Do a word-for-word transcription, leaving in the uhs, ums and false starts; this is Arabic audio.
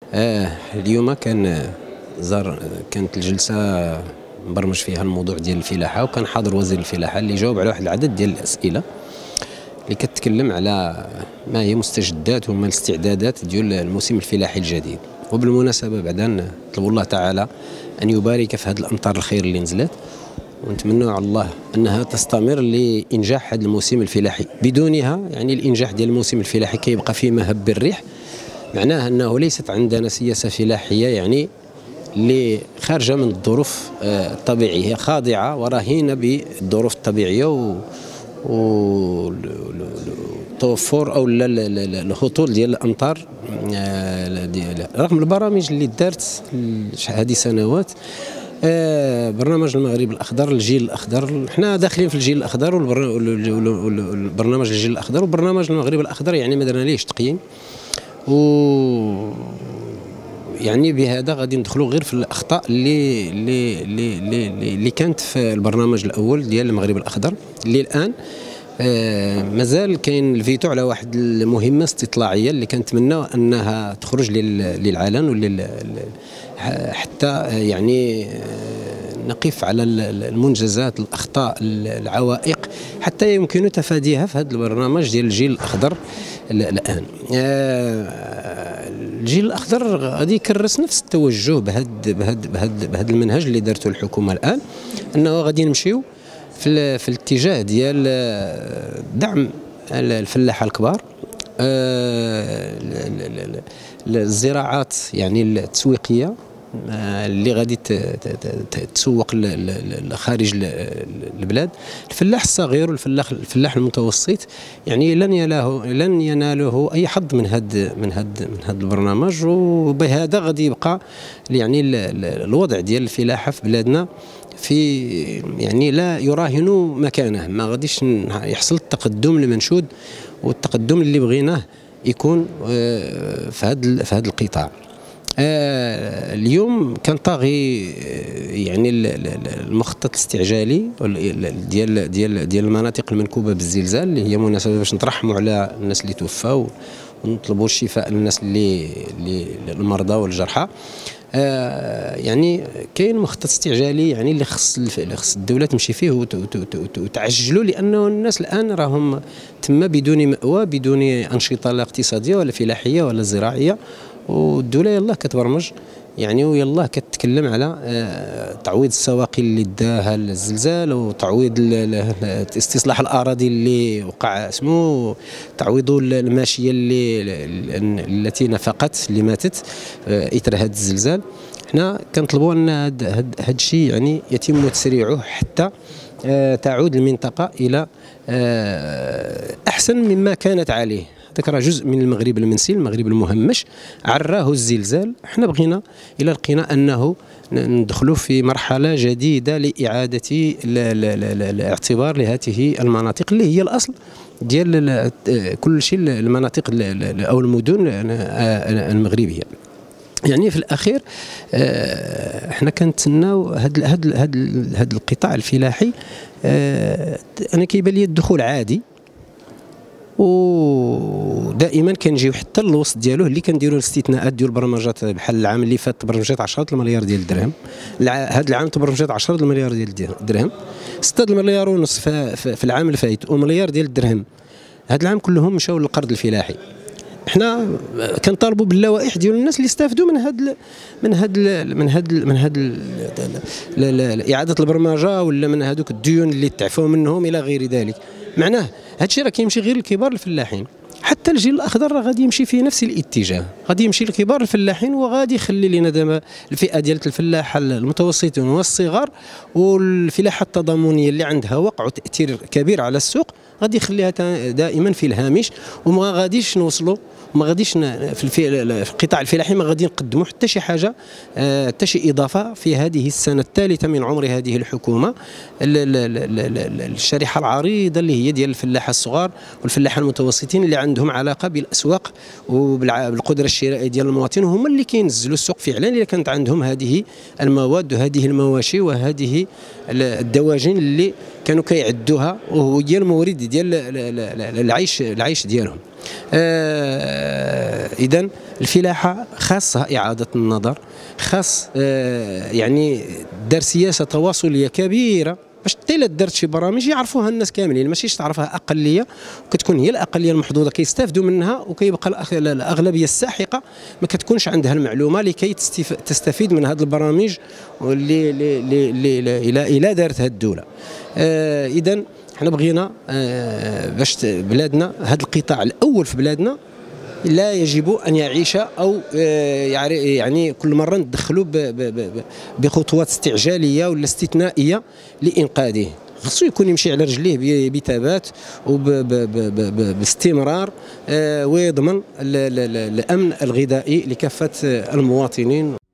آه اليوم كان زار كانت الجلسة مبرمج فيها الموضوع ديال الفلاحة، وكان حاضر وزير الفلاحة اللي جاوب على واحد العدد ديال الأسئلة اللي كتكلم على ما هي مستجدات وما الاستعدادات ديال الموسم الفلاحي الجديد. وبالمناسبة بعدا نطلب الله تعالى أن يبارك في هذه الأمطار الخير اللي نزلت، ونتمنى على الله أنها تستمر لإنجاح هذا الموسم الفلاحي. بدونها يعني الإنجاح ديال الموسم الفلاحي كيبقى فيه مهب الريح، معناه أنه ليست عندنا سياسة فلاحية يعني اللي خارجة من الظروف الطبيعية، هي خاضعة ورهينة بالظروف الطبيعية و والتوفر او الهطول ديال الامطار رغم البرامج اللي دارت هذه سنوات. برنامج المغرب الاخضر، الجيل الاخضر، حنا داخلين في الجيل الاخضر والبرنامج الجيل الاخضر وبرنامج المغرب الاخضر، يعني ما درنا ليش تقييم، و يعني بهذا غادي ندخلوا غير في الاخطاء اللي اللي اللي اللي كانت في البرنامج الاول ديال المغرب الاخضر، اللي الان آه مازال كاين الفيتو على واحد المهمه استطلاعيه اللي كنتمنى انها تخرج للعلن ولل حتى يعني نقف على المنجزات، الاخطاء، العوائق، حتى يمكن تفاديها في هذا البرنامج ديال الجيل الاخضر الان. آه الجيل الاخضر غادي يكرس نفس التوجه بهذا بهذا بهذا بهذا المنهج اللي دارته الحكومه الان، انه غادي نمشيو في في الاتجاه ديال دعم الفلاحه الكبار، الزراعات يعني التسويقيه اللي غادي تسوق خارج البلاد، الفلاح الصغير والفلاح الفلاح المتوسط يعني لن يناله لن يناله اي حظ من هذا من هذا من هذا البرنامج. وبهذا غادي يبقى يعني الوضع ديال الفلاحه في بلادنا في يعني لا يراهن مكانه، ما غاديش يحصل التقدم المنشود والتقدم اللي بغيناه يكون في هذا في هذا القطاع. آه اليوم كان طاغي يعني المخطط الاستعجالي ديال ديال ديال المناطق المنكوبه بالزلزال، اللي هي مناسبه باش نترحموا على الناس اللي توفاوا ونطلبوا الشفاء للناس اللي المرضى والجرحى. آه يعني كاين مخطط استعجالي يعني اللي خص اللي خص الدوله تمشي فيه وتعجلوا، لانه الناس الان راهم تما بدون مأوى، بدون انشطه لا اقتصاديه ولا فلاحيه ولا زراعيه، والدوله يلاه كتبرمج يعني ويلاه كتكلم على تعويض السواقي اللي داها الزلزال، وتعويض استصلاح الاراضي اللي وقع اسمه، تعويض الماشيه اللي التي نفقت اللي ماتت اثر هذا الزلزال. حنا كنطلبوا ان هذا الشيء يعني يتم تسريعه حتى تعود المنطقه الى احسن مما كانت عليه. هذاك راه جزء من المغرب المنسي، المغرب المهمش، عراه الزلزال. احنا بغينا الى لقينا انه ندخلوا في مرحله جديده لاعاده الاعتبار لهذه المناطق اللي هي الاصل ديال كل شيء، المناطق او المدن المغربيه. يعني في الاخير احنا كنتسناو هذا هذا هذا القطاع الفلاحي، انا كيبان لي الدخول عادي، ودائما كنجيو حتى الوسط ديالو اللي كنديروا الاستثناءات ديال البرمجات. بحال العام اللي فات تبرمجات عشرة المليار ديال الدرهم، هذا العام تبرمجات عشرة المليار ديال الدرهم، ستة المليار ونص في العام اللي فات ومليار ديال الدرهم هذا العام كلهم مشاو للقرض الفلاحي. احنا كنطالبوا باللوائح ديال الناس اللي استافدوا من هذا من هذا من هذا من هذا اعاده البرمجه، ولا من هذوك الديون اللي تعفوا منهم الى غير ذلك. معناه هذا الشيء راه كيمشي غير لكبار الفلاحين، حتى الجيل الاخضر راه غادي يمشي في نفس الاتجاه، غادي يمشي لكبار الفلاحين، وغادي يخلي لنا دابا الفئه ديال الفلاحه المتوسطين والصغار والفلاحه التضامنيه اللي عندها وقع وتاثير كبير على السوق، غادي يخليها دائما في الهامش، وما غاديش نوصلوا ما غاديش في القطاع الفلاحي ما غادي نقدموا حتى شي حاجه، حتى شي اضافه في هذه السنه الثالثه من عمر هذه الحكومه. الشريحه العريضه اللي هي ديال الفلاحه الصغار والفلاحه المتوسطين اللي عندهم علاقه بالاسواق وبالقدره الشرائيه ديال المواطن، هما اللي كينزلوا السوق فعلا اذا كانت عندهم هذه المواد وهذه المواشي وهذه الدواجن اللي كانوا كيعدوها وهو هي المورد ديال العيش العيش ديالهم. آه اذا الفلاحه خاصها اعاده النظر، خاص آه يعني دار سياسه تواصليه كبيره باش حتى دارت شي برامج يعرفوها الناس كاملين، ماشي تعرفها اقليه وكتكون هي الاقليه المحظوظه كيستافدوا منها، وكيبقى الاغلبيه الساحقه ما كتكونش عندها المعلومه لكي تستفيد من هذه البرامج اللي اللي الى الى دارتها الدوله. آه اذا حنا بغينا آه باش بلادنا هذا القطاع الاول في بلادنا لا يجب ان يعيش او يعني كل مره ندخلوا بخطوات استعجاليه ولا استثنائيه لانقاذه. خصو يكون يمشي على رجليه بثبات وباستمرار ويضمن الامن الغذائي لكافه المواطنين.